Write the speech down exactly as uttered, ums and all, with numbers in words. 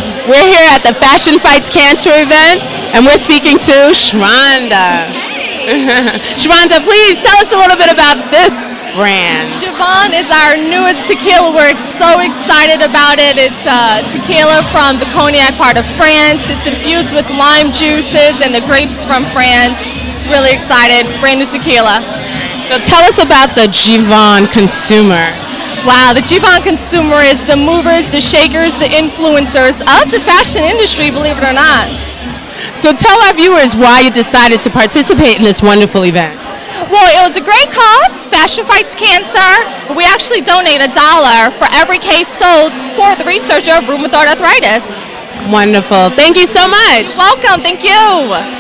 We're here at the Fashion Fights Cancer event, and we're speaking to Sharonda. Sharonda, please tell us a little bit about this brand. Jivan is our newest tequila. We're so excited about it. It's uh, tequila from the Cognac part of France. It's infused with lime juices and the grapes from France. Really excited. Brand new tequila. So tell us about the Jivan consumer. Wow, the Jivan consumer is the movers, the shakers, the influencers of the fashion industry, believe it or not. So tell our viewers why you decided to participate in this wonderful event. Well, it was a great cause, Fashion Fights Cancer. We actually donate a dollar for every case sold for the research of rheumatoid arthritis. Wonderful. Thank you so much. Welcome. Thank you.